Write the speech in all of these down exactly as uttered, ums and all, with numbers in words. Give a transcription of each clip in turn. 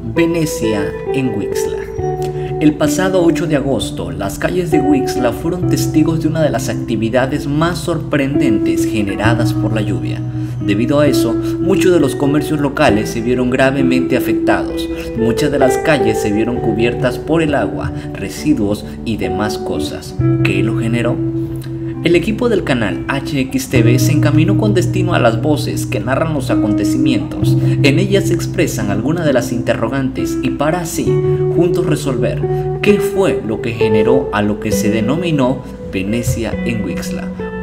Venecia en Huixla. El pasado ocho de agosto, las calles de Huixla fueron testigos de una de las actividades más sorprendentes generadas por la lluvia. Debido a eso, muchos de los comercios locales se vieron gravemente afectados. Muchas de las calles se vieron cubiertas por el agua, residuos y demás cosas. ¿Qué lo generó? El equipo del canal H X T V se encaminó con destino a las voces que narran los acontecimientos. En ellas se expresan algunas de las interrogantes y para así, juntos resolver qué fue lo que generó a lo que se denominó Venecia en Huixla.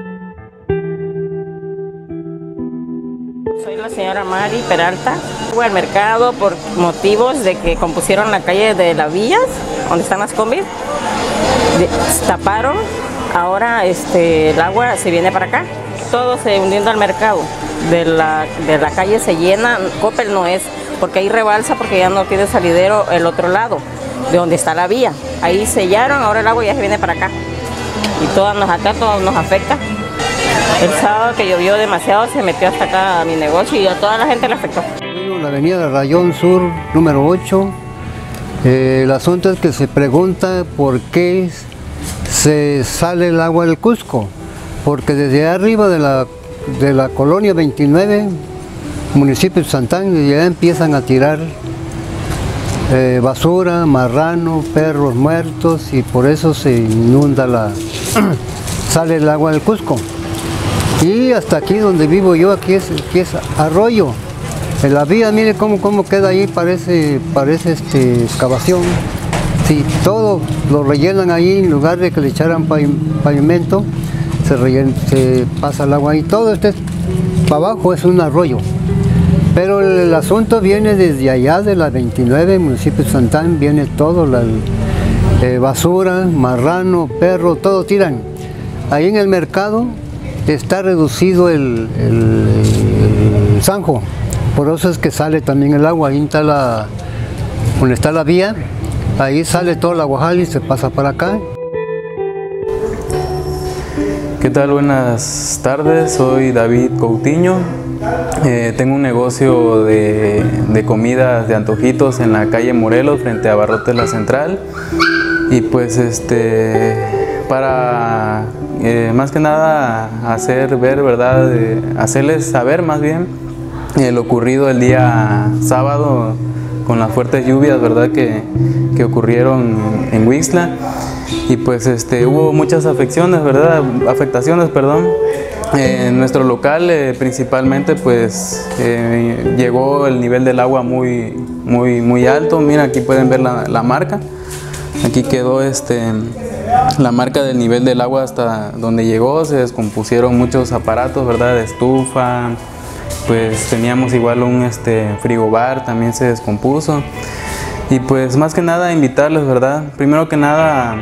Soy la señora Mari Peralta. Fui al mercado por motivos de que compusieron la calle de las Villas, donde están las combis, taparon. Ahora este, el agua se viene para acá, todo se hundiendo al mercado, de la, de la calle se llena, Coppel no es, porque ahí rebalsa porque ya no tiene salidero el otro lado, de donde está la vía. Ahí sellaron, ahora el agua ya se viene para acá. Y todas nos, acá todo nos afecta. El sábado que llovió demasiado se metió hasta acá a mi negocio y a toda la gente le afectó. La avenida Rayón Sur, número ocho, eh, el asunto es que se pregunta por qué se sale el agua del Cusco, porque desde arriba de la, de la colonia veintinueve, municipio de Santán, ya empiezan a tirar eh, basura, marrano, perros muertos, y por eso se inunda la, sale el agua del Cusco. Y hasta aquí donde vivo yo, aquí es, aquí es arroyo. En la vía, mire cómo, cómo queda ahí, parece, parece este, excavación. Sí, todo lo rellenan ahí, en lugar de que le echaran pavimento, se, rellena, se pasa el agua ahí. Todo este para abajo es un arroyo. Pero el, el asunto viene desde allá, de la veintinueve, municipio de Santán, viene todo, la eh, basura, marrano, perro, todo tiran. Ahí en el mercado está reducido el, el, el zanjo, por eso es que sale también el agua. Ahí está la, donde está la vía. Ahí sale todo el aguajal y se pasa para acá. ¿Qué tal? Buenas tardes, soy David Coutinho. Eh, tengo un negocio de, de comidas, de antojitos en la calle Morelos, frente a Barrotes La Central. Y pues este, para eh, más que nada hacer ver, ¿verdad? Eh, hacerles saber más bien eh, lo ocurrido el día sábado, con las fuertes lluvias, ¿verdad?, que, que ocurrieron en Huixla. Y pues este, hubo muchas afecciones, ¿verdad? afectaciones, perdón. Eh, en nuestro local eh, principalmente pues eh, llegó el nivel del agua muy, muy, muy alto. Mira, aquí pueden ver la, la marca. Aquí quedó este, la marca del nivel del agua hasta donde llegó. Se descompusieron muchos aparatos, ¿verdad?, de estufa. Pues teníamos igual un este, frigobar, también se descompuso. Y pues más que nada invitarles, ¿verdad? Primero que nada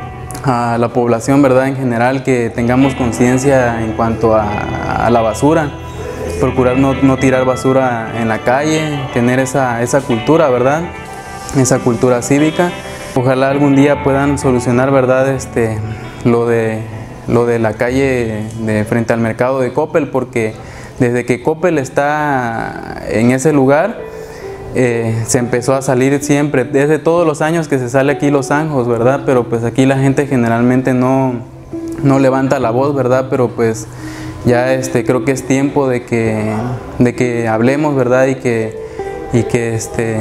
a, a la población, ¿verdad?, en general, que tengamos conciencia en cuanto a, a la basura. Procurar no, no tirar basura en la calle, tener esa, esa cultura, ¿verdad?, esa cultura cívica. Ojalá algún día puedan solucionar, ¿verdad?, este, lo, de, lo de la calle de frente al mercado de Coppel, porque desde que Coppel está en ese lugar, eh, se empezó a salir siempre, desde todos los años que se sale aquí los zanjos, ¿verdad? Pero pues aquí la gente generalmente no, no levanta la voz, ¿verdad? Pero pues ya este, creo que es tiempo de que, de que hablemos, ¿verdad? Y que, y que, este,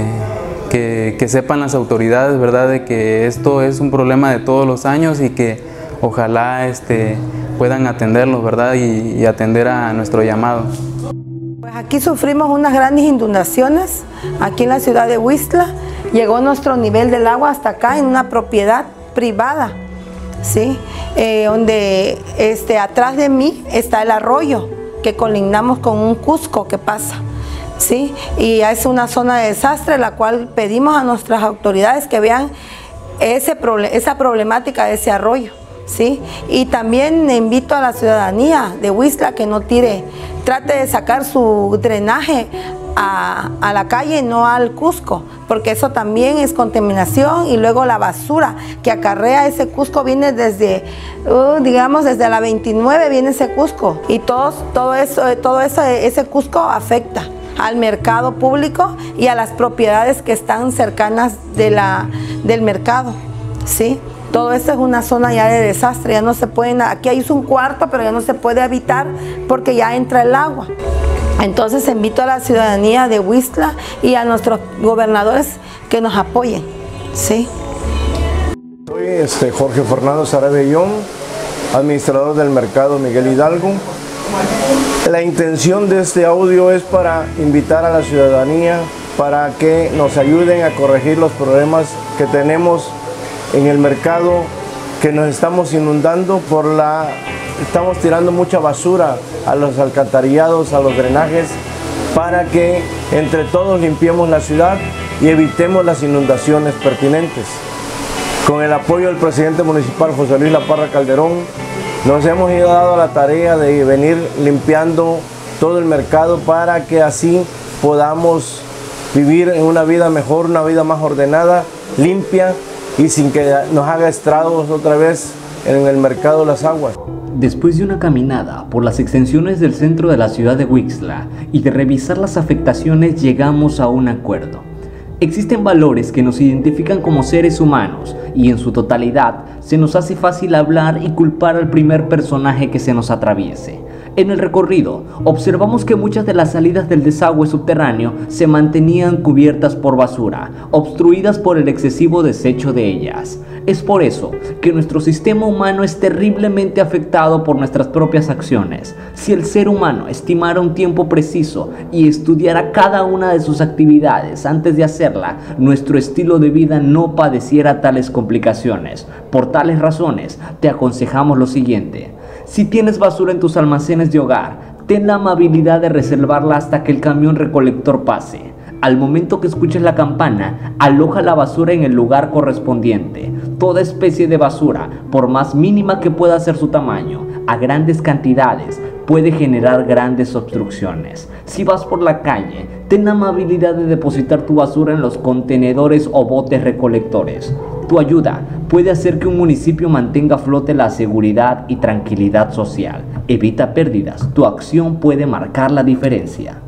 que, que sepan las autoridades, ¿verdad?, de que esto es un problema de todos los años y que ojalá este, puedan atenderlos, ¿verdad?, y, y atender a nuestro llamado. Pues aquí sufrimos unas grandes inundaciones, aquí en la ciudad de Huixla. Llegó nuestro nivel del agua hasta acá, en una propiedad privada, ¿sí? Eh, donde este, atrás de mí está el arroyo, que colindamos con un Cusco que pasa, ¿sí? Y es una zona de desastre, la cual pedimos a nuestras autoridades que vean ese, esa problemática de ese arroyo. ¿Sí? Y también invito a la ciudadanía de Huixla que no tire, trate de sacar su drenaje a, a la calle, no al Cusco, porque eso también es contaminación. Y luego la basura que acarrea ese Cusco viene desde, uh, digamos, desde la veintinueve viene ese Cusco, y todos, todo eso, todo eso, ese Cusco afecta al mercado público y a las propiedades que están cercanas de la, del mercado, ¿sí? Todo esto es una zona ya de desastre, ya no se pueden, aquí hay un cuarto, pero ya no se puede habitar porque ya entra el agua. Entonces invito a la ciudadanía de Huixtla y a nuestros gobernadores que nos apoyen, ¿sí? Soy este, Jorge Fernando Sarabellón, administrador del mercado Miguel Hidalgo. La intención de este audio es para invitar a la ciudadanía para que nos ayuden a corregir los problemas que tenemos en el mercado, que nos estamos inundando por la... Estamos tirando mucha basura a los alcantarillados, a los drenajes, para que entre todos limpiemos la ciudad y evitemos las inundaciones pertinentes. Con el apoyo del presidente municipal José Luis La Parra Calderón, nos hemos ido dado la tarea de venir limpiando todo el mercado para que así podamos vivir en una vida mejor, una vida más ordenada, limpia y sin que nos haga estragos otra vez en el mercado Las Aguas. Después de una caminada por las extensiones del centro de la ciudad de Huixtla y de revisar las afectaciones, llegamos a un acuerdo. Existen valores que nos identifican como seres humanos y en su totalidad se nos hace fácil hablar y culpar al primer personaje que se nos atraviese. En el recorrido, observamos que muchas de las salidas del desagüe subterráneo se mantenían cubiertas por basura, obstruidas por el excesivo desecho de ellas. Es por eso que nuestro sistema humano es terriblemente afectado por nuestras propias acciones. Si el ser humano estimara un tiempo preciso y estudiara cada una de sus actividades antes de hacerla, nuestro estilo de vida no padeciera tales complicaciones. Por tales razones, te aconsejamos lo siguiente. Si tienes basura en tus almacenes de hogar, ten la amabilidad de reservarla hasta que el camión recolector pase. Al momento que escuches la campana, aloja la basura en el lugar correspondiente. Toda especie de basura, por más mínima que pueda ser su tamaño, a grandes cantidades, puede generar grandes obstrucciones. Si vas por la calle, ten la amabilidad de depositar tu basura en los contenedores o botes recolectores. Tu ayuda puede hacer que un municipio mantenga a flote la seguridad y tranquilidad social. Evita pérdidas. Tu acción puede marcar la diferencia.